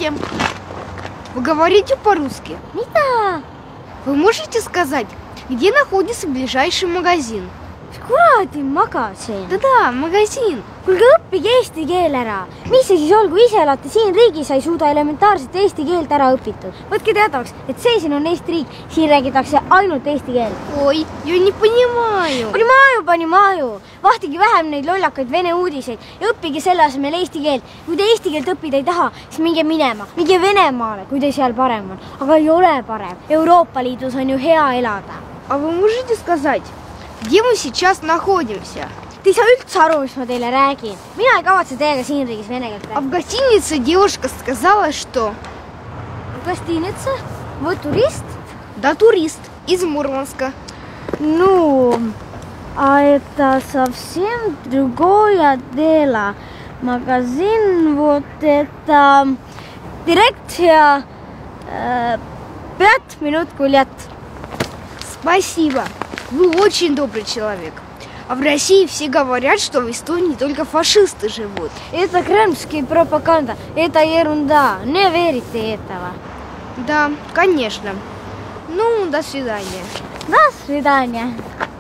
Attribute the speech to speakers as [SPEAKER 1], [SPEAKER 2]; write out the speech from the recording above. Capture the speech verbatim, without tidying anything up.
[SPEAKER 1] Здравствуйте. Вы говорите по-русски?
[SPEAKER 2] Да.
[SPEAKER 1] Вы можете сказать, где находится ближайший магазин?
[SPEAKER 2] Kuradi magasin.
[SPEAKER 1] Да-да, магазин.
[SPEAKER 2] Kuulge, õppige eesti keel ära. Mis see siis on, kui ise elate siin riigis, ei suuda elementaarset eesti keelt ära õpitud? Võtke teadavaks, et see siin on Eesti riik, siin räägitakse ainult eesti keel.
[SPEAKER 1] Oi, я не понимаю.
[SPEAKER 2] Понимаю, понимаю. Vahtige vähem neid lollakaid vene uudiseid ja õppige selle asemel eesti keelt. Kui te eesti keelt õppida ei taha, siis minge minema. Minge Venemaale, kui te seal parem on. Aga ei ole parem. Euroopa Liidus on ju hea elada.
[SPEAKER 1] А вы можете сказать, где мы сейчас находимся?
[SPEAKER 2] Te ei saa üldse aru, mis ma teile räägin. Mina ei kavatse teiega siin riigis vene keelt
[SPEAKER 1] А
[SPEAKER 2] räägida.
[SPEAKER 1] в гостинице девушка сказала, что...
[SPEAKER 2] Гостиница? Вы турист?
[SPEAKER 1] Да, турист из Мурманска.
[SPEAKER 2] Ну, а это совсем другое дело. Магазин вот это... Дирекция... Э, пять минут гулять.
[SPEAKER 1] Спасибо. Вы очень добрый человек. А в России все говорят, что в Эстонии только фашисты живут.
[SPEAKER 2] Это кремльская пропаганда. Это ерунда. Не верите этого.
[SPEAKER 1] Да, конечно. Ну, до свидания.
[SPEAKER 2] До свидания.